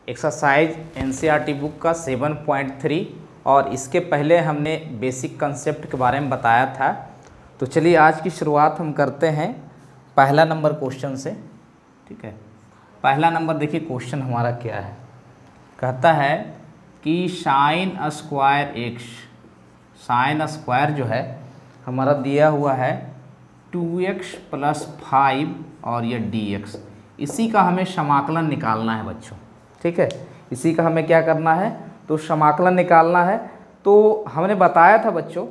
Exercise NCERT book का 7.3 और इसके पहले हमने बेसिक कंसेप्ट के बारे में बताया था। तो चलिए आज की शुरुआत हम करते हैं पहला नंबर क्वेश्चन से। ठीक है, पहला नंबर देखिए क्वेश्चन हमारा क्या है। कहता है कि sine square x, sine square जो है हमारा दिया हुआ है 2x + 5 और ये dx, इसी का हमें समाकलन निकालना है बच्चों। ठीक है, इसी का हमें क्या करना है, तो समाकलन निकालना है। तो हमने बताया था बच्चों,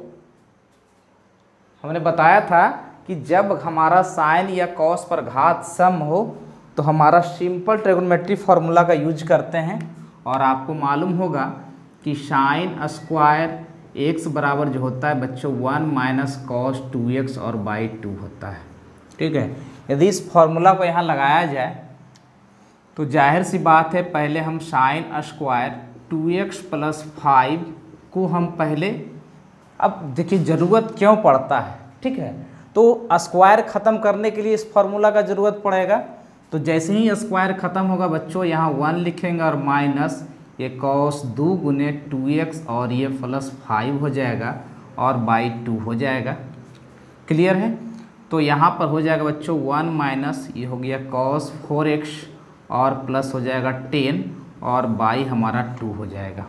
हमने बताया था कि जब हमारा साइन या कॉस पर घात सम हो तो हमारा सिंपल ट्रिग्नोमेट्री फार्मूला का यूज करते हैं। और आपको मालूम होगा कि साइन स्क्वायर एक्स बराबर जो होता है बच्चों 1 - cos 2x और बाई 2 होता है। ठीक है, यदि इस फार्मूला को यहाँ लगाया जाए तो जाहिर सी बात है पहले हम साइन स्क्वायर 2x + 5 को हम पहले, अब देखिए ज़रूरत क्यों पड़ता है। ठीक है, तो स्क्वायर ख़त्म करने के लिए इस फार्मूला का ज़रूरत पड़ेगा। तो जैसे ही स्क्वायर ख़त्म होगा बच्चों यहाँ 1 लिखेंगे और माइनस ये cos 2 × 2x और ये +5 हो जाएगा और बाई 2 हो जाएगा। क्लियर है, तो यहाँ पर हो जाएगा बच्चों 1 - ये हो गया cos 4x और प्लस हो जाएगा 10 और बाई हमारा 2 हो जाएगा।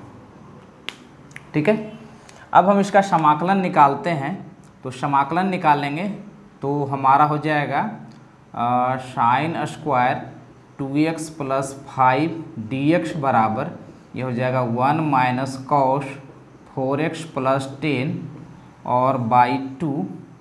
ठीक है, अब हम इसका समाकलन निकालते हैं। तो समाकलन निकालेंगे तो हमारा हो जाएगा साइन स्क्वायर 2x + 5 dx बराबर ये हो जाएगा 1 - cos 4x + 10 और बाई 2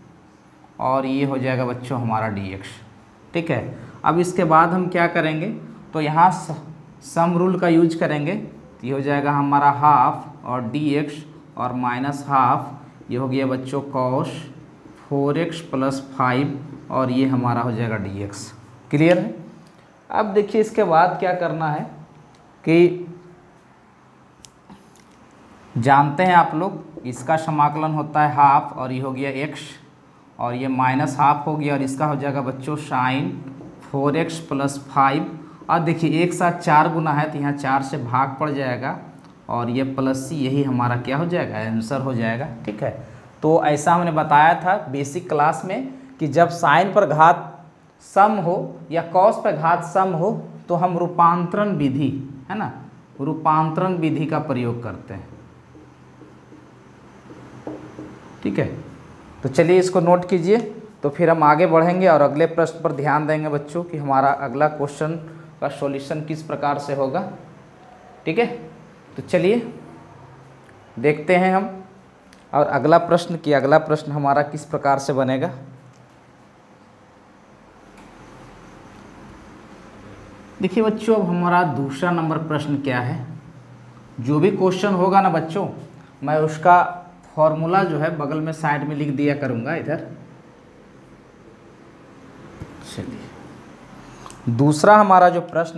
और ये हो जाएगा बच्चों हमारा dx। ठीक है, अब इसके बाद हम क्या करेंगे, तो यहाँ सम रूल का यूज करेंगे। तो ये हो जाएगा हमारा हाफ और dx और माइनस हाफ ये हो गया बच्चों cos 4x + 5 और ये हमारा हो जाएगा dx। क्लियर है। अब देखिए इसके बाद क्या करना है कि जानते हैं आप लोग इसका समाकलन होता है हाफ और ये हो गया x और ये माइनस हाफ हो गया और इसका हो जाएगा बच्चों साइन 4x + 5। और देखिए एक साथ 4 गुना है तो यहाँ 4 से भाग पड़ जाएगा और ये प्लस सी, यही हमारा क्या हो जाएगा, आंसर हो जाएगा। ठीक है, तो ऐसा हमने बताया था बेसिक क्लास में कि जब साइन पर घात सम हो या कॉस पर घात सम हो तो हम रूपांतरण विधि, है ना, रूपांतरण विधि का प्रयोग करते हैं। ठीक है, तो चलिए इसको नोट कीजिए। तो फिर हम आगे बढ़ेंगे और अगले प्रश्न पर ध्यान देंगे बच्चों कि हमारा अगला क्वेश्चन का सॉल्यूशन किस प्रकार से होगा। ठीक है, तो चलिए देखते हैं हम और अगला प्रश्न कि अगला प्रश्न हमारा किस प्रकार से बनेगा। देखिए बच्चों अब हमारा दूसरा नंबर प्रश्न क्या है। जो भी क्वेश्चन होगा ना बच्चों मैं उसका फॉर्मूला जो है बगल में साइड में लिख दिया करूँगा इधर। चलिए दूसरा हमारा जो प्रश्न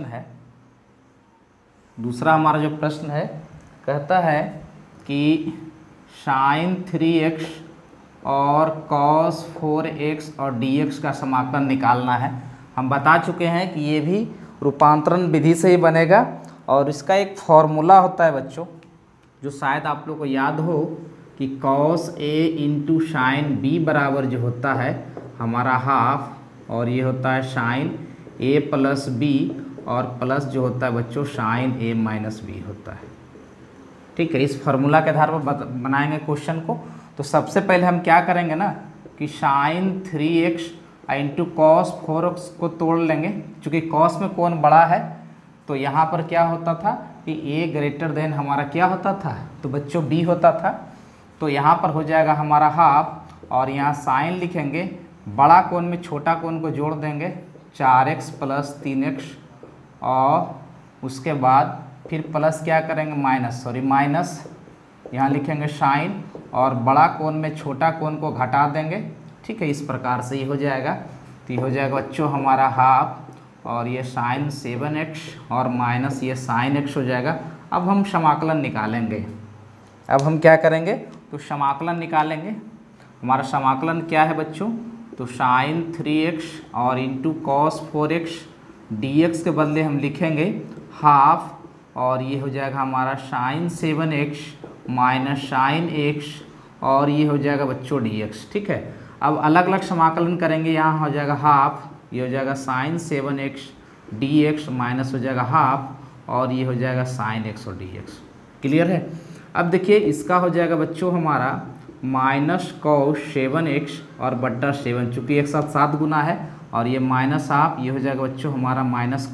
है, कहता है कि साइन 3x और cos 4x और dx का समाकलन निकालना है। हम बता चुके हैं कि ये भी रूपांतरण विधि से ही बनेगा और इसका एक फॉर्मूला होता है बच्चों जो शायद आप लोग को याद हो कि cos a × साइन b बराबर जो होता है हमारा हाफ और ये होता है साइन a + b और प्लस जो होता है बच्चों साइन a - b होता है। ठीक है, इस फार्मूला के आधार पर बनाएंगे क्वेश्चन को। तो सबसे पहले हम क्या करेंगे ना कि साइन 3x × cos 4x को तोड़ लेंगे। चूँकि cos में कोण बड़ा है तो यहाँ पर क्या होता था कि a > हमारा क्या होता था, तो बच्चों b होता था। तो यहाँ पर हो जाएगा हमारा हाफ और यहाँ साइन लिखेंगे, बड़ा कोण में छोटा कोण को जोड़ देंगे 4x + 3x और उसके बाद फिर प्लस क्या करेंगे माइनस यहाँ लिखेंगे साइन और बड़ा कोण में छोटा कोण को घटा देंगे। ठीक है, इस प्रकार से ये हो जाएगा। तो ये हो जाएगा बच्चों हमारा हाफ और ये साइन 7x और माइनस ये साइन x हो जाएगा। अब हम समाकलन निकालेंगे। अब हम क्या करेंगे, तो समाकलन निकालेंगे। हमारा समाकलन क्या है बच्चों, तो साइन 3x और × cos 4x dx के बदले हम लिखेंगे हाफ और ये हो जाएगा हमारा sign 7x minus sign x और ये हो जाएगा बच्चों dx। ठीक है, अब अलग अलग समाकलन करेंगे। यहाँ हो जाएगा हाफ, ये हो जाएगा साइन 7x dx माइनस हो जाएगा हाफ और ये हो जाएगा साइन x और dx। क्लियर है। अब देखिए इसका हो जाएगा बच्चों हमारा माइनस कॉस 7x और बट्टा 7, चूँकि एक साथ 7 गुना है और ये माइनस हाफ, ये हो जाएगा बच्चों हमारा माइनस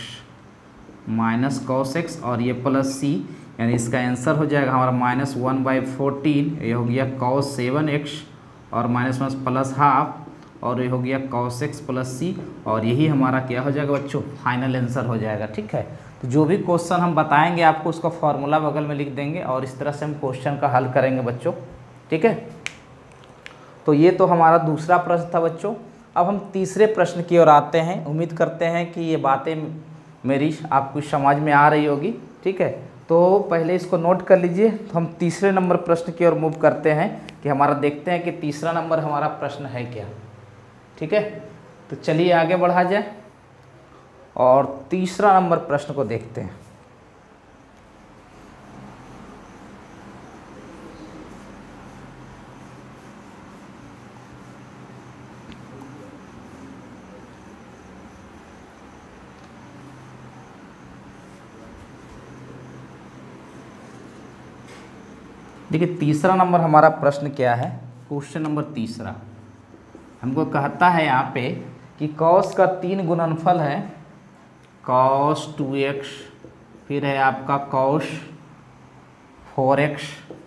कॉस x और ये प्लस c, यानी इसका आंसर हो जाएगा हमारा -1/14। ये हो गया कॉस 7x और माइनस माइनस प्लस हाफ और ये हो गया कॉस x प्लस c और यही हमारा क्या हो जाएगा बच्चों फाइनल आंसर हो जाएगा। ठीक है, तो जो भी क्वेश्चन हम बताएंगे आपको उसका फॉर्मूला बगल में लिख देंगे और इस तरह से हम क्वेश्चन का हल करेंगे बच्चों। ठीक है, तो ये तो हमारा दूसरा प्रश्न था बच्चों। अब हम तीसरे प्रश्न की ओर आते हैं। उम्मीद करते हैं कि ये बातें मेरी आपको समझ में आ रही होगी। ठीक है, तो पहले इसको नोट कर लीजिए। तो हम तीसरे नंबर प्रश्न की ओर मूव करते हैं कि हमारा देखते हैं कि तीसरा नंबर हमारा प्रश्न है क्या। ठीक है, तो चलिए आगे बढ़ा जाए और तीसरा नंबर प्रश्न को देखते हैं। देखिए तीसरा नंबर हमारा प्रश्न क्या है। क्वेश्चन नंबर तीसरा हमको कहता है यहाँ पे कि कॉस का 3 गुणनफल है, कॉस 2x, फिर है आपका कॉस 4x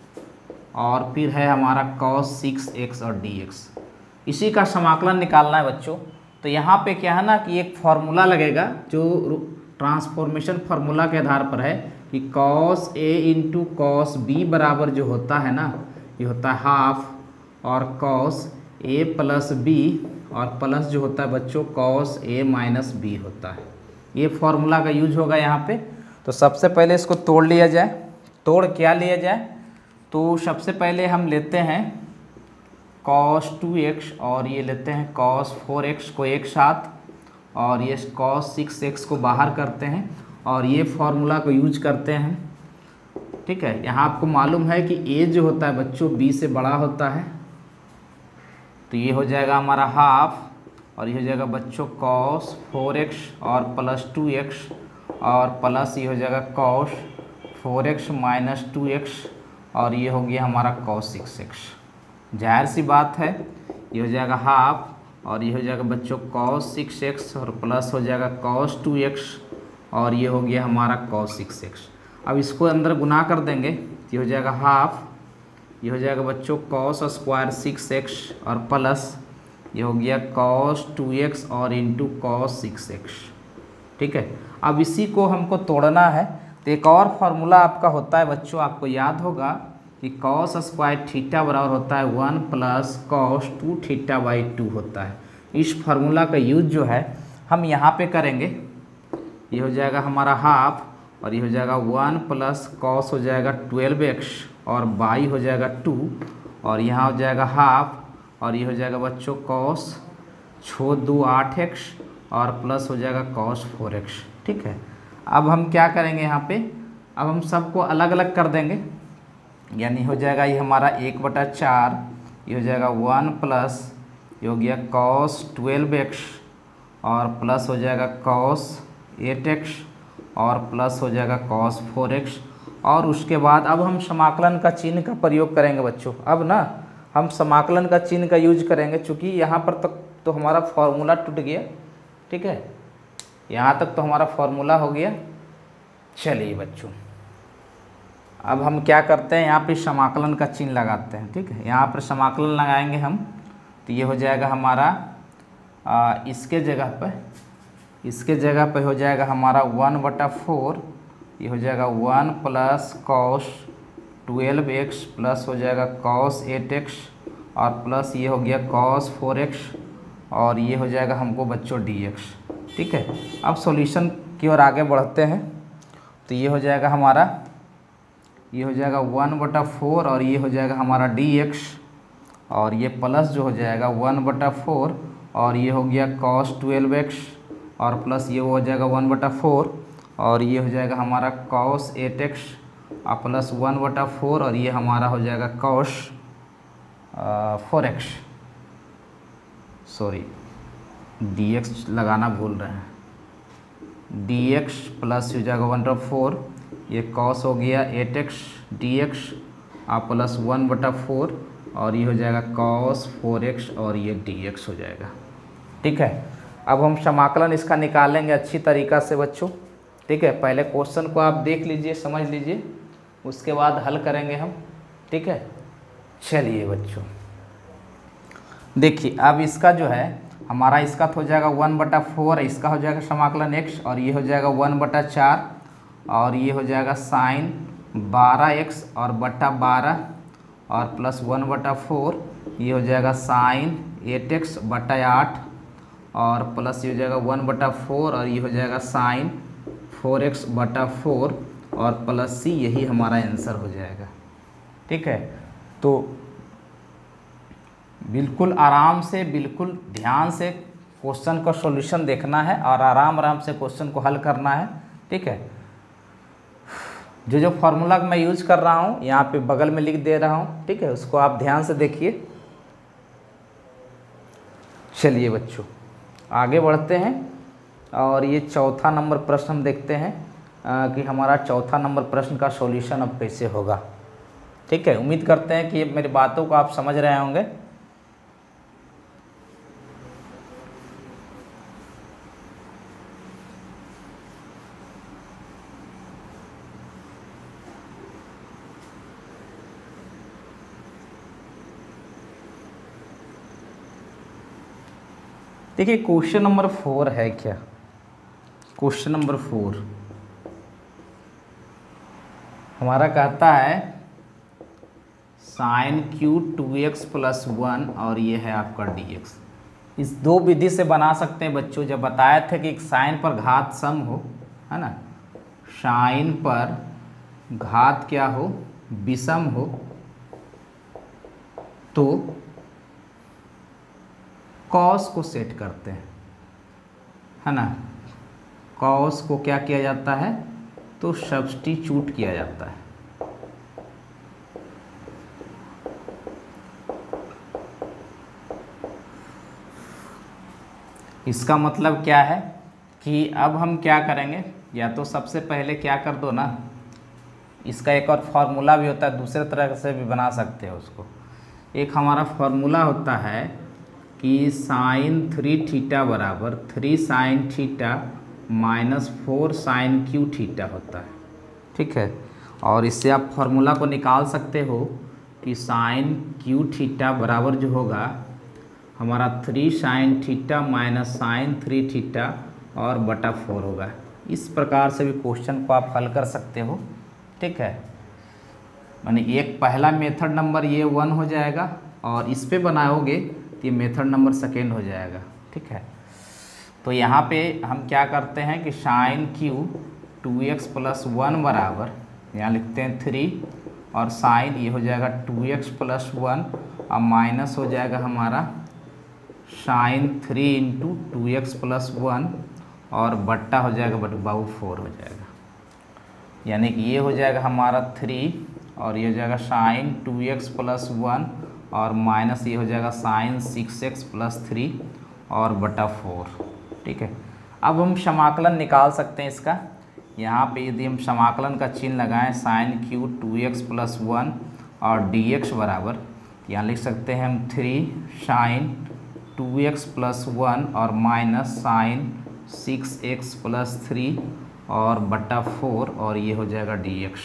और फिर है हमारा कॉस 6x और dx। इसी का समाकलन निकालना है बच्चों। तो यहाँ पे क्या है ना कि एक फार्मूला लगेगा जो ट्रांसफॉर्मेशन फार्मूला के आधार पर है कि cos a into cos b बराबर जो होता है ना, ये होता है हाफ और कॉस a प्लस b और प्लस जो होता है बच्चों कॉस a माइनस b होता है। ये फार्मूला का यूज होगा यहाँ पे। तो सबसे पहले इसको तोड़ लिया जाए। तोड़ क्या लिया जाए, तो सबसे पहले हम लेते हैं cos 2x और ये लेते हैं cos 4x को एक साथ और ये cos 6x को बाहर करते हैं और ये फार्मूला को यूज करते हैं। ठीक है, यहाँ आपको मालूम है कि a जो होता है बच्चों b से बड़ा होता है, तो ये हो जाएगा हमारा हाफ और ये हो जाएगा बच्चों cos 4x और प्लस 2x और प्लस ये हो जाएगा cos 4x माइनस 2x और ये हो गया हमारा cos 6x। जाहिर सी बात है ये हो जाएगा हाफ और ये हो जाएगा बच्चों cos 6x और प्लस हो जाएगा cos 2x और ये हो गया हमारा cos 6x। अब इसको अंदर गुना कर देंगे, ये हो जाएगा हाफ, ये हो जाएगा बच्चों cos स्क्वायर 6x और प्लस ये हो गया cos 2x और इंटू cos 6x। ठीक है, अब इसी को हमको तोड़ना है। तो एक और फार्मूला आपका होता है बच्चों, आपको याद होगा कि cos स्क्वायर थीटा बराबर होता है 1 प्लस cos 2 थीटा बाई 2 होता है। इस फार्मूला का यूज जो है हम यहाँ पे करेंगे। ये हो जाएगा हमारा हाफ और ये हो जाएगा 1 प्लस cos हो जाएगा 12x और बाई हो जाएगा 2 और यहाँ हो जाएगा हाफ और ये हो जाएगा बच्चों cos 2 8x और प्लस हो जाएगा cos 4x। ठीक है, अब हम क्या करेंगे यहाँ पे, अब हम सबको अलग अलग कर देंगे। यानी हो जाएगा ये हमारा 1/4, ये हो जाएगा 1 प्लस ये हो गया cos 12x और प्लस हो जाएगा cos 8x और प्लस हो जाएगा cos 4x और उसके बाद अब हम समाकलन का चिन्ह का प्रयोग करेंगे बच्चों। अब ना हम समाकलन का चिन्ह का यूज करेंगे, चूँकि यहाँ पर तक तो हमारा फॉर्मूला टूट गया। ठीक है, यहाँ तक तो हमारा फॉर्मूला हो गया। चलिए बच्चों, अब हम क्या करते हैं, यहाँ पे समाकलन का चिन्ह लगाते हैं। ठीक है, यहाँ पर समाकलन लगाएंगे हम, तो ये हो जाएगा हमारा इसके जगह पे हो जाएगा हमारा 1/4, ये हो जाएगा 1 प्लस cos 12x प्लस हो जाएगा cos 8x और प्लस ये हो गया cos 4x और ये हो जाएगा हमको बच्चों dx। ठीक है, अब सॉल्यूशन की ओर आगे बढ़ते हैं। तो ये हो जाएगा हमारा, ये हो जाएगा 1/4 और ये हो जाएगा हमारा dx और ये प्लस जो हो जाएगा 1/4 और ये हो गया cos 12x और प्लस ये हो जाएगा 1/4 और ये हो जाएगा हमारा cos 8x प्लस 1/4 और ये हमारा हो जाएगा cos 4x, सॉरी dx लगाना भूल रहे हैं, dx प्लस हो जाएगा 1/4, ये cos हो गया 8x dx प्लस 1/4 और ये हो जाएगा cos 4x और ये dx हो जाएगा। ठीक है, अब हम समाकलन इसका निकालेंगे अच्छी तरीक़ा से बच्चों। ठीक है, पहले क्वेश्चन को आप देख लीजिए, समझ लीजिए, उसके बाद हल करेंगे हम। ठीक है, चलिए बच्चों देखिए, अब इसका जो है हमारा इसका तो हो जाएगा 1/4, इसका हो जाएगा समाकलन x और ये हो जाएगा 1/4 और ये हो जाएगा साइन 12x और बटा 12 और प्लस 1/4, ये हो जाएगा साइन 8x बटा 8 और प्लस ये हो जाएगा 1/4 और ये हो जाएगा साइन 4x बटा 4 और प्लस c, यही हमारा आंसर हो जाएगा। ठीक है, तो बिल्कुल आराम से, बिल्कुल ध्यान से क्वेश्चन का सॉल्यूशन देखना है और आराम से क्वेश्चन को हल करना है। ठीक है, जो फार्मूला मैं यूज कर रहा हूँ यहाँ पे बगल में लिख दे रहा हूँ। ठीक है, उसको आप ध्यान से देखिए। चलिए बच्चों आगे बढ़ते हैं और ये चौथा नंबर प्रश्न हम देखते हैं कि हमारा चौथा नंबर प्रश्न का सॉल्यूशन अब कैसे होगा। ठीक है, उम्मीद करते हैं कि मेरी बातों को आप समझ रहे होंगे। देखिए क्वेश्चन नंबर 4 है क्या, क्वेश्चन नंबर 4 हमारा कहता है साइन क्यू 2x प्लस 1 और ये है आपका dx। इस दो विधि से बना सकते हैं बच्चों। जब बताया था कि साइन पर घात सम हो, है ना, साइन पर घात क्या हो, विषम हो, तो कॉस को सेट करते हैं, है ना, कॉस को क्या किया जाता है, तो सब्स्टिट्यूट किया जाता है। इसका मतलब क्या है कि अब हम क्या करेंगे, या तो सबसे पहले क्या कर दो ना, इसका एक और फार्मूला भी होता है, दूसरे तरह से भी बना सकते हैं उसको। एक हमारा फार्मूला होता है कि साइन 3 थीटा बराबर 3 sine theta minus 4 sine cube theta होता है। ठीक है, और इससे आप फार्मूला को निकाल सकते हो कि साइन क्यू थीटा बराबर जो होगा हमारा 3 sine theta minus sine 3 theta और बटा 4 होगा। इस प्रकार से भी क्वेश्चन को आप हल कर सकते हो। ठीक है, माने एक पहला मेथड नंबर ये 1 हो जाएगा और इस पे बनाओगे तो ये मेथड नंबर सेकेंड हो जाएगा। ठीक है, तो यहाँ पे हम क्या करते हैं कि साइन क्यू 2x प्लस 1 बराबर, यहाँ लिखते हैं 3 और साइन ये हो जाएगा 2x प्लस 1 और माइनस हो जाएगा हमारा साइन 3 इंटू 2x प्लस 1 और बट्टा हो जाएगा बटबाऊ 4 हो जाएगा। यानी कि ये हो जाएगा हमारा 3 और ये हो जाएगा साइन 2x प्लस 1 और माइनस ये हो जाएगा साइन 6x प्लस 3 और बटा 4। ठीक है, अब हम समाकलन निकाल सकते हैं इसका। यहाँ पे यदि हम समाकलन का चिन्ह लगाएं साइन क्यू 2x प्लस 1 और dx बराबर, यहाँ लिख सकते हैं हम 3 साइन 2x प्लस 1 और माइनस साइन 6x प्लस 3 और बटा 4 और ये हो जाएगा dx।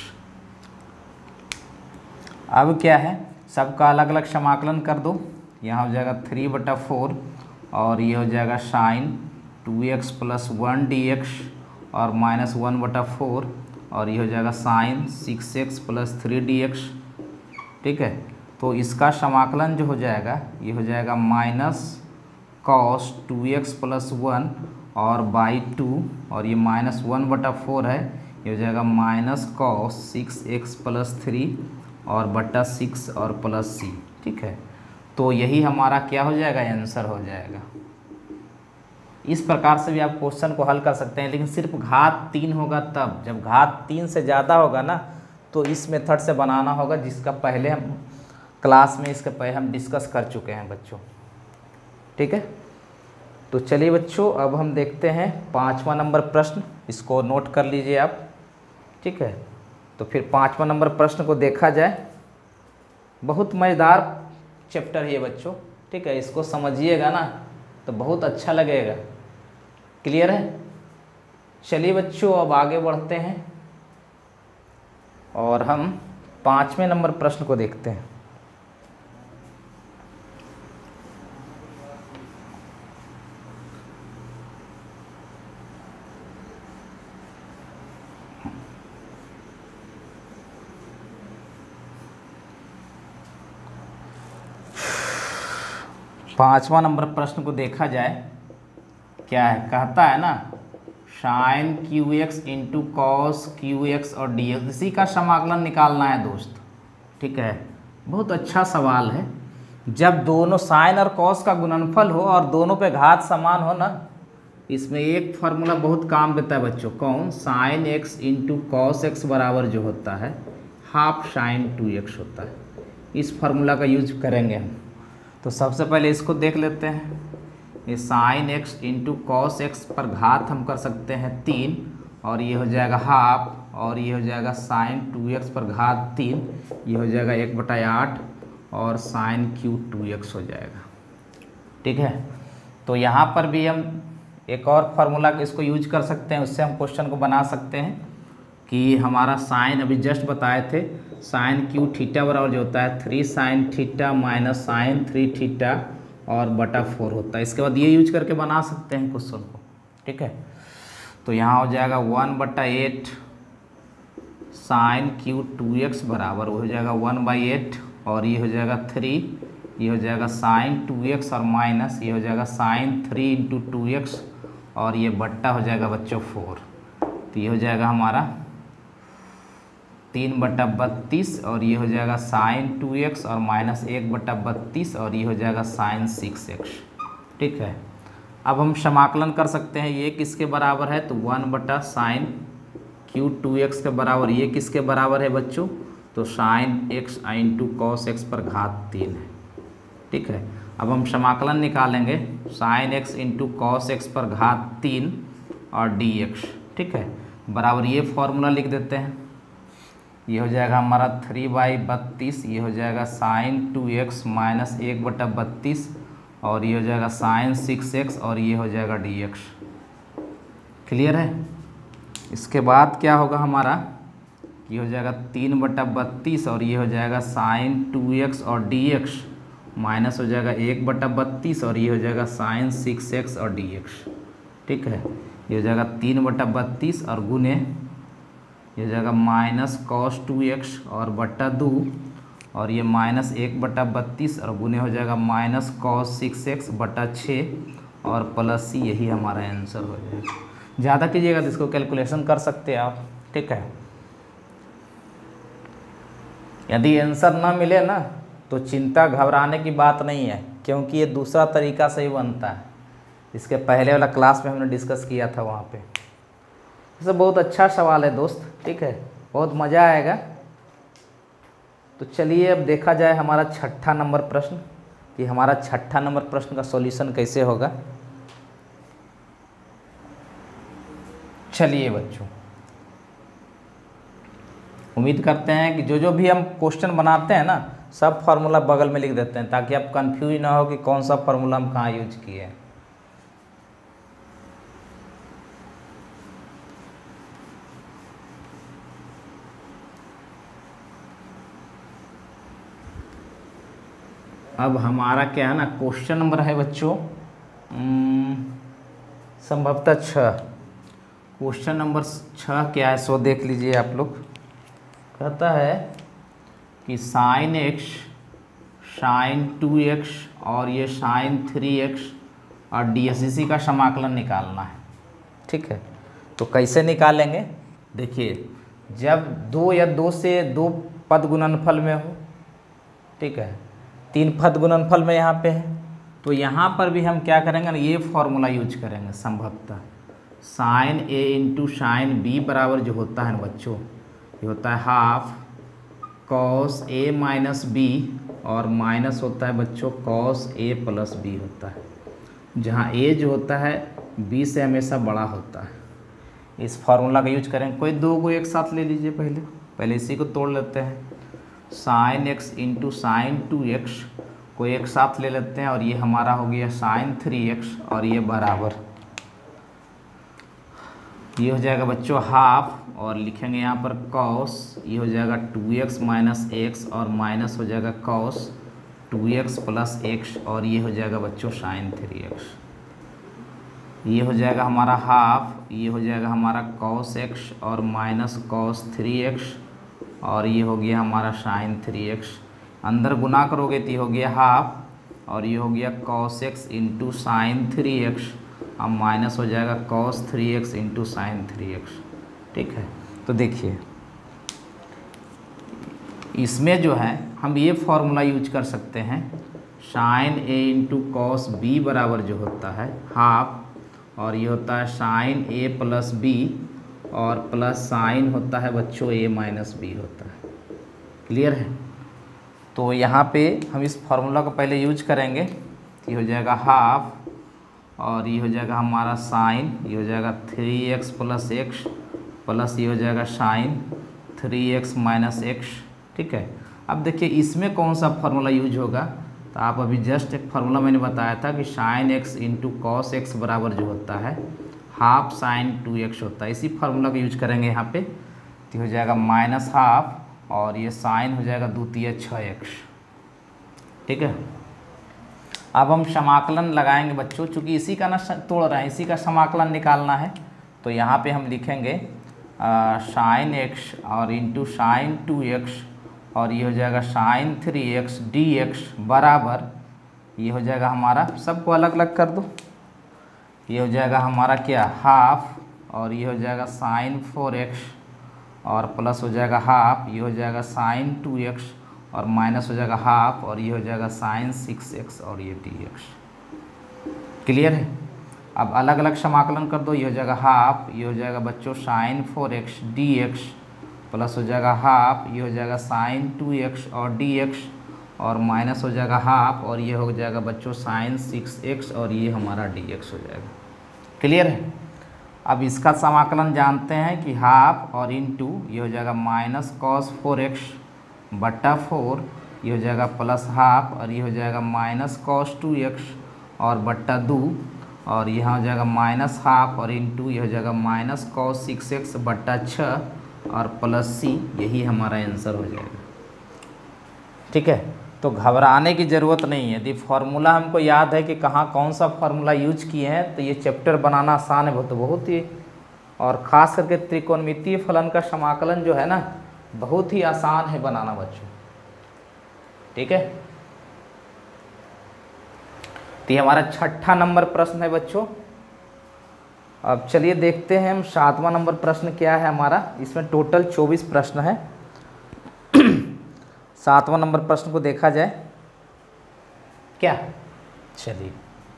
अब क्या है, सबका अलग अलग समाकलन कर दो। यहाँ हो जाएगा 3/4 और ये हो जाएगा साइन 2x प्लस 1 dx और माइनस 1/4 और ये हो जाएगा साइन 6x प्लस 3 dx। ठीक है, तो इसका समाकलन जो हो जाएगा ये हो जाएगा माइनस कॉस 2x प्लस 1 और बाई 2 और ये माइनस 1/4 है, ये हो जाएगा माइनस कॉस 6x प्लस 3 और बटा 6 और प्लस c। ठीक है, तो यही हमारा क्या हो जाएगा, आंसर हो जाएगा। इस प्रकार से भी आप क्वेश्चन को हल कर सकते हैं, लेकिन सिर्फ घात 3 होगा तब, जब घात 3 से ज़्यादा होगा ना तो इस मेथड से बनाना होगा, जिसका पहले हम क्लास में इसके पहले हम डिस्कस कर चुके हैं बच्चों। ठीक है, तो चलिए बच्चों अब हम देखते हैं 5वां नंबर प्रश्न, इसको नोट कर लीजिए आप। ठीक है, तो फिर 5वां नंबर प्रश्न को देखा जाए। बहुत मज़ेदार चैप्टर है ये बच्चों। ठीक है, इसको समझिएगा ना तो बहुत अच्छा लगेगा। क्लियर है? चलिए बच्चों अब आगे बढ़ते हैं और हम 5वें नंबर प्रश्न को देखते हैं। पाँचवा नंबर प्रश्न को देखा जाए, क्या है, कहता है ना sine cube x into cos cube x और डी एक्स, इसी का समाकलन निकालना है दोस्त। ठीक है, बहुत अच्छा सवाल है। जब दोनों साइन और कॉस का गुणनफल हो और दोनों पे घात समान हो ना, इसमें एक फार्मूला बहुत काम देता है बच्चों। कौन? Sine x into cos x बराबर जो होता है हाफ साइन 2x होता है। इस फार्मूला का यूज करेंगे हम। तो सबसे पहले इसको देख लेते हैं। ये sine x into cos x पर घात हम कर सकते हैं 3, और ये हो जाएगा हाफ, और ये हो जाएगा साइन 2x पर घात 3, ये हो जाएगा 1/8, और साइन क्यू 2x हो जाएगा। ठीक है, तो यहाँ पर भी हम एक और फार्मूला इसको यूज कर सकते हैं, उससे हम क्वेश्चन को बना सकते हैं कि हमारा साइन अभी जस्ट बताए थे, साइन क्यू थीटा बराबर जो होता है 3 sine theta minus sine 3 theta और बटा 4 होता है। इसके बाद ये यूज करके बना सकते हैं क्वेश्चन को। ठीक है, तो यहाँ हो जाएगा 1/8 साइन क्यू 2x बराबर हो जाएगा 1/8, और ये हो जाएगा 3, ये हो जाएगा साइन 2x और माइनस ये हो जाएगा साइन 3 इंटू 2x, और ये बट्टा हो जाएगा बच्चों 4। तो ये हो जाएगा हमारा 3/32, और ये हो जाएगा साइन 2x और माइनस 1/32, और ये हो जाएगा साइन 6x। ठीक है, अब हम समाकलन कर सकते हैं। ये किसके बराबर है? तो 1/साइन क्यू 2x के बराबर, ये किसके बराबर है बच्चों? तो sine x into cos x पर घात 3 है। ठीक है, अब हम समाकलन निकालेंगे sine x into cos x पर घात 3 और dx। ठीक है, बराबर ये फॉर्मूला लिख देते हैं। ये हो जाएगा हमारा 3/32, ये हो जाएगा साइन 2x माइनस 1/32, और ये हो जाएगा साइन 6x, और ये हो जाएगा dx। क्लियर है? इसके बाद क्या होगा हमारा? ये हो जाएगा 3/32, और ये हो जाएगा साइन 2x और dx, माइनस हो जाएगा 1/32, और ये हो जाएगा साइन 6x और dx। ठीक है, ये हो जाएगा 3/32 और गुने ये हो जाएगा माइनस कॉस 2x और बट्टा 2, और ये माइनस 1/32 और गुने हो जाएगा माइनस कॉस 6x बटा 6 और प्लस c, यही हमारा आंसर हो जाएगा। ज़्यादा कीजिएगा तो इसको कैलकुलेशन कर सकते हैं आप। ठीक है, यदि आंसर ना मिले ना तो चिंता घबराने की बात नहीं है, क्योंकि ये दूसरा तरीका से ही बनता है। इसके पहले वाला क्लास में हमने डिस्कस किया था वहाँ पे। वैसे बहुत अच्छा सवाल है दोस्त। ठीक है, बहुत मज़ा आएगा। तो चलिए अब देखा जाए हमारा 6ठा नंबर प्रश्न, कि हमारा 6ठा नंबर प्रश्न का सॉल्यूशन कैसे होगा। चलिए बच्चों, उम्मीद करते हैं कि जो भी हम क्वेश्चन बनाते हैं ना, सब फार्मूला बगल में लिख देते हैं, ताकि आप कंफ्यूज ना हो कि कौन सा फार्मूला हम कहाँ यूज किए हैं। अब हमारा क्या है ना, क्वेश्चन नंबर है बच्चों संभवतः 6। क्वेश्चन नंबर 6 क्या है सो देख लीजिए आप लोग। कहता है कि साइन x साइन 2x और ये साइन 3x और dx का समाकलन निकालना है। ठीक है, तो कैसे निकालेंगे? देखिए, जब 2 या 2 से 2 पद गुणनफल में हो, ठीक है, 3 पद गुणनफल में यहाँ पे है, तो यहाँ पर भी हम क्या करेंगे ना, ये फॉर्मूला यूज करेंगे संभवतः। Sine A into sine B बराबर जो होता है ना बच्चों, ये होता है half cos A minus B, और माइनस होता है बच्चों कॉस ए प्लस बी होता है, जहाँ ए जो होता है बी से हमेशा बड़ा होता है। इस फार्मूला का यूज करेंगे। कोई दो को एक साथ ले लीजिए, पहले इसी को तोड़ लेते हैं। Sign x into sine 2x को एक साथ ले लेते हैं, और ये हमारा हो गया साइन 3x, और ये बराबर, ये हो जाएगा बच्चों हाफ, और लिखेंगे यहाँ पर कॉस, ये हो जाएगा 2x माइनस एक्स, और माइनस हो जाएगा कॉस 2x प्लस एक्स, और ये हो जाएगा बच्चों साइन 3x। ये हो जाएगा हमारा हाफ, ये हो जाएगा हमारा कॉस एक्स और माइनस कॉस 3x, और ये हो गया हमारा साइन 3x। अंदर गुना करोगे तो ये हो गया हाफ, और ये हो गया cos x into sine 3x, अब माइनस हो जाएगा cos 3x into sine 3x। ठीक है, तो देखिए इसमें जो है हम ये फॉर्मूला यूज कर सकते हैं, sine A into cos B बराबर जो होता है हाफ, और ये होता है साइन ए प्लस बी, और प्लस साइन होता है बच्चों ए माइनस बी होता है। क्लियर है? तो यहाँ पे हम इस फार्मूला को पहले यूज करेंगे, ये हो जाएगा हाफ, और ये हो जाएगा हमारा साइन, ये हो जाएगा 3x प्लस एक्स, प्लस ये हो जाएगा साइन 3x माइनस एक्स। ठीक है, अब देखिए इसमें कौन सा फार्मूला यूज होगा, तो आप अभी जस्ट एक फार्मूला मैंने बताया था कि sine x into cos x बराबर जो होता है हाफ साइन 2x होता है। इसी फार्मूला का यूज करेंगे यहाँ पे, तो हो जाएगा माइनस हाफ, और ये साइन हो जाएगा द्वितीय 6x। ठीक है, अब हम समाकलन लगाएंगे बच्चों, चूँकि इसी का ना तोड़ रहे हैं, इसी का समाकलन निकालना है, तो यहाँ पे हम लिखेंगे साइन एक्स और इंटू साइन 2x, और ये हो जाएगा साइन 3x dx बराबर, ये हो जाएगा हमारा, सबको अलग अलग कर दो, ये हो जाएगा हमारा क्या हाफ, और ये हो जाएगा साइन 4x, और प्लस हो जाएगा हाफ, ये हो जाएगा साइन 2x, और माइनस हो जाएगा हाफ, और ये हो जाएगा साइन 6x, और ये dx। क्लियर है? अब अलग अलग समाकलन कर दो, ये हो जाएगा हाफ, ये हो जाएगा बच्चों साइन 4x dx, प्लस हो जाएगा हाफ, ये हो जाएगा साइन 2x और dx, और माइनस हो जाएगा हाफ, और ये हो जाएगा बच्चों साइन 6x, और ये हमारा dx हो जाएगा। क्लियर है? अब इसका समाकलन जानते हैं कि हाफ और इंटू, ये हो जाएगा माइनस कॉस 4x बट्टा 4, ये हो जाएगा प्लस हाफ, और ये हो जाएगा माइनस कॉस 2x और बट्टा 2, और यहाँ हो जाएगा माइनस हाफ, और इंटू ये हो जाएगा माइनस कॉस 6x बट्टा 6 और प्लस c, यही हमारा आंसर हो जाएगा। ठीक है, तो घबराने की ज़रूरत नहीं है। यदि फार्मूला हमको याद है कि कहाँ कौन सा फार्मूला यूज किए हैं, तो ये चैप्टर बनाना आसान है बहुत ही, और ख़ास करके त्रिकोणमितीय फलन का समाकलन जो है ना, बहुत ही आसान है बनाना बच्चों। ठीक है, तो ये हमारा 6ठा नंबर प्रश्न है बच्चों। अब चलिए देखते हैं हम 7वां नंबर प्रश्न क्या है हमारा। इसमें टोटल 24 प्रश्न है। 7वां नंबर प्रश्न को देखा जाए क्या? चलिए,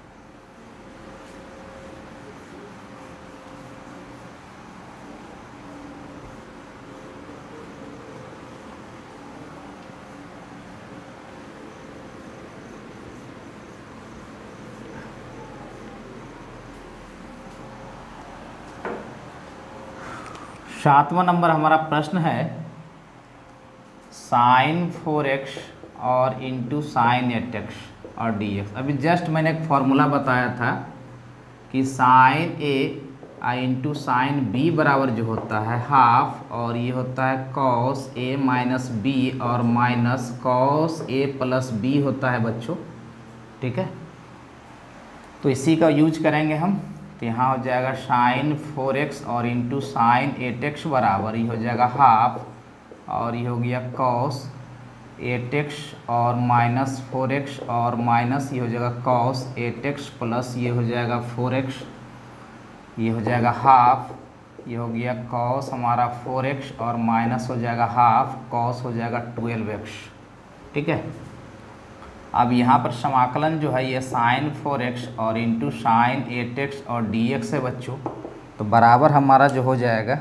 सातवां नंबर हमारा प्रश्न है साइन 4x और इंटू साइन 8x और dx। अभी जस्ट मैंने एक फॉर्मूला बताया था कि sine A into sine B बराबर जो होता है हाफ, और ये होता है कॉस ए माइनस बी, और minus cos A plus B होता है बच्चों। ठीक है, तो इसी का यूज करेंगे हम। तो यहाँ हो जाएगा साइन 4x और इंटू साइन 8x बराबर, ये हो जाएगा हाफ, और ये हो गया कॉस 8x और माइनस 4x, और माइनस ये हो जाएगा कॉस 8x प्लस ये हो जाएगा 4x, ये हो जाएगा हाफ, ये हो गया कॉस हमारा 4x, और माइनस हो जाएगा हाफ, कॉस हो जाएगा 12x। ठीक है, अब यहाँ पर समाकलन जो है ये साइन 4x और इंटू साइन 8x और dx है बच्चों, तो बराबर हमारा जो हो जाएगा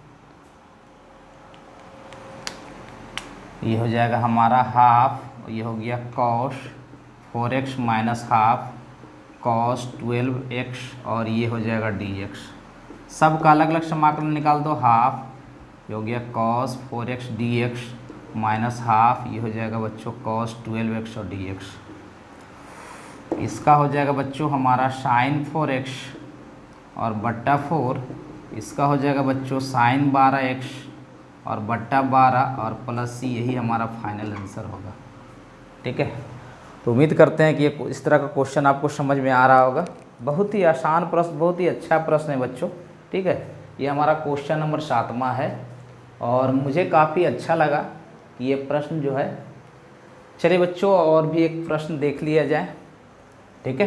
ये हो जाएगा हमारा हाफ, ये हो गया cos 4x minus half cos 12x और ये हो जाएगा dx। सब का अलग अलग समाकलन निकाल दो। हाफ ये हो गया cos 4x dx minus half ये हो जाएगा बच्चों cos 12x और dx। इसका हो जाएगा बच्चों हमारा साइन 4x और बट्टा 4, इसका हो जाएगा बच्चों साइन 12x और बट्टा 12 और प्लस c, यही हमारा फाइनल आंसर होगा। ठीक है, तो उम्मीद करते हैं कि ये इस तरह का क्वेश्चन आपको समझ में आ रहा होगा। बहुत ही आसान प्रश्न, बहुत ही अच्छा प्रश्न है बच्चों। ठीक है, ये हमारा क्वेश्चन नंबर 7वां है और मुझे काफ़ी अच्छा लगा कि ये प्रश्न जो है। चलिए बच्चों और भी एक प्रश्न देख लिया जाए। ठीक है,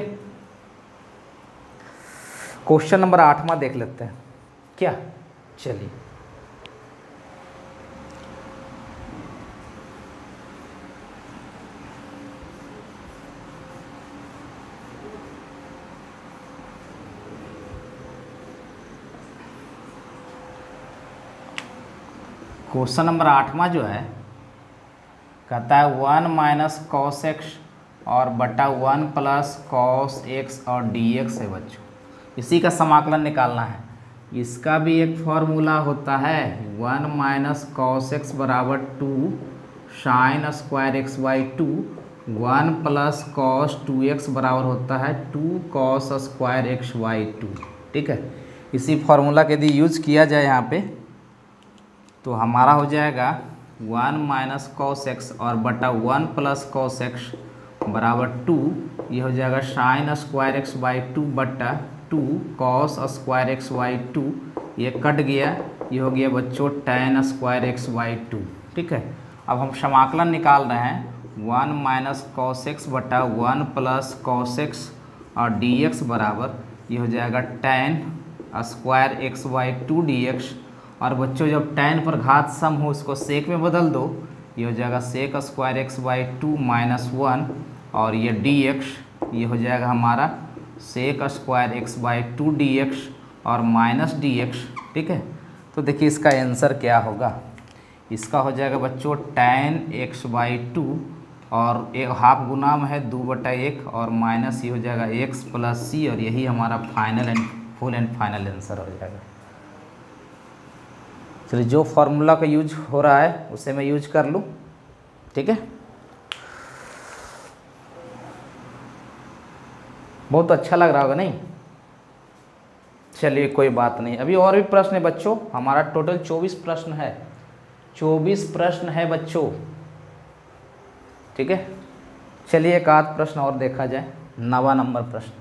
क्वेश्चन नंबर 8वां देख लेते हैं क्या। चलिए क्वेश्चन नंबर 8वां जो है कहता है 1 माइनस कॉस एक्स और बटा 1 प्लस कॉस एक्स और dx है बच्चों। इसी का समाकलन निकालना है। इसका भी एक फॉर्मूला होता है 1 माइनस कॉस एक्स बराबर 2 sine square x by 2, 1 plus cos 2x बराबर होता है 2 कॉस स्क्वायर एक्स बाई 2। ठीक है, इसी फार्मूला के यदि यूज किया जाए यहाँ पे तो हमारा हो जाएगा 1 माइनस कॉस एक्स और बटा 1 प्लस कॉस एक्स बराबर 2, ये हो जाएगा साइन स्क्वायर एक्स बाई 2 बटा 2 कॉस स्क्वायर एक्स बाई 2, ये कट गया, ये हो गया बच्चों tan स्क्वायर एक्स बाई 2। ठीक है, अब हम समाकलन निकाल रहे हैं 1 माइनस कॉस एक्स बटा 1 प्लस कॉस एक्स और dx बराबर ये हो जाएगा tan square x by 2 dx। और बच्चों जब tan पर घात सम हो उसको सेक में बदल दो, ये हो जाएगा sec square x by 2 minus 1 और ये dx ये हो जाएगा हमारा sec square x by 2 dx और माइनस dx। ठीक है, तो देखिए इसका आंसर क्या होगा। इसका हो जाएगा बच्चों tan x बाई 2 और एक हाफ गुना में है 2/1 और माइनस ये हो जाएगा x प्लस c और यही हमारा final and full and final answer हो जाएगा। चलिए जो फार्मूला का यूज हो रहा है उसे मैं यूज कर लूँ। ठीक है, बहुत अच्छा लग रहा होगा नहीं। चलिए कोई बात नहीं, अभी और भी प्रश्न है बच्चों। हमारा टोटल 24 प्रश्न है, 24 प्रश्न है बच्चों। ठीक है, चलिए एक आध प्रश्न और देखा जाए। 9वां नंबर प्रश्न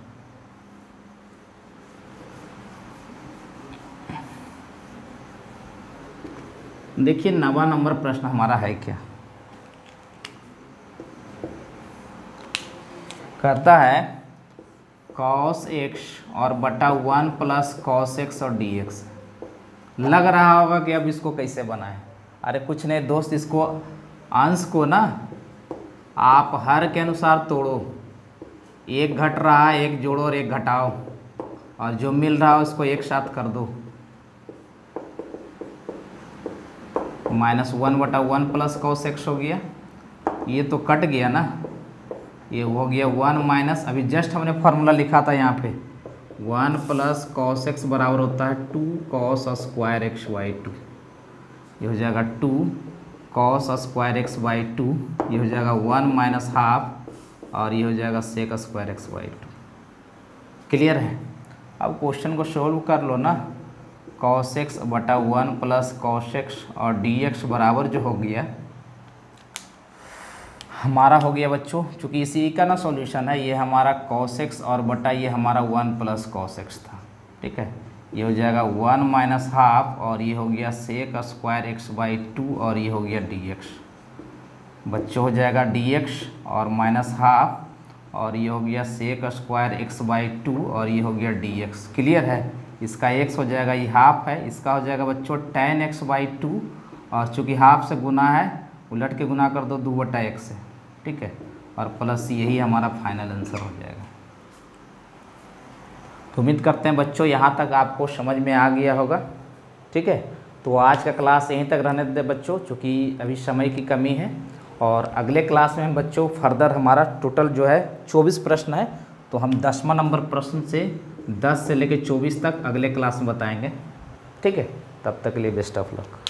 देखिए, 9वां नंबर प्रश्न हमारा है क्या। कहता है cos x और बटा 1 प्लस cos x और dx। लग रहा होगा कि अब इसको कैसे बनाएं। अरे कुछ नहीं दोस्त, इसको अंश को ना आप हर के अनुसार तोड़ो, एक घट रहा है एक जोड़ो और एक घटाओ और जो मिल रहा है उसको एक साथ कर दो। -1/1 प्लस कॉस एक्स हो गया, ये तो कट गया ना, ये हो गया 1 माइनस, अभी जस्ट हमने फार्मूला लिखा था यहाँ पे 1 प्लस कॉस एक्स बराबर होता है 2 कॉस स्क्वायर एक्स बाई 2, ये हो जाएगा 2 कॉस स्क्वायर एक्स बाई 2, ये हो जाएगा 1 माइनस हाफ और ये हो जाएगा sec square x by 2। Clear है। अब क्वेश्चन को सोल्व कर लो ना। कॉस एक्स बटा 1 प्लस कॉस एक्स और dx बराबर जो हो गया हमारा हो गया बच्चों, चूँकि इसी का ना सॉल्यूशन है, ये हमारा कॉस एक्स और बटा ये हमारा 1 प्लस कॉस एक्स था। ठीक है, ये हो जाएगा 1 माइनस हाफ और ये हो गया सेक स्क्वायर एक्स बाई 2 और ये हो गया dx। बच्चों हो जाएगा dx और माइनस हाफ और ये हो गया सेक स्क्वायर एक्स बाई 2 और ये हो गया dx। क्लियर है। इसका x हो जाएगा, ये हाफ है, इसका हो जाएगा बच्चों tan x बाई 2 और चूँकि हाफ से गुना है उलट के गुना कर दो 2/x से। ठीक है, और प्लस यही हमारा फाइनल आंसर हो जाएगा। तो उम्मीद करते हैं बच्चों यहाँ तक आपको समझ में आ गया होगा। ठीक है, तो आज का क्लास यहीं तक रहने दें बच्चों, चूँकि अभी समय की कमी है। और अगले क्लास में हम बच्चों फर्दर हमारा टोटल जो है 24 प्रश्न है, तो हम 10वां नंबर प्रश्न से 10 से लेकर 24 तक अगले क्लास में बताएंगे। ठीक है, तब तक के लिए बेस्ट ऑफ लक।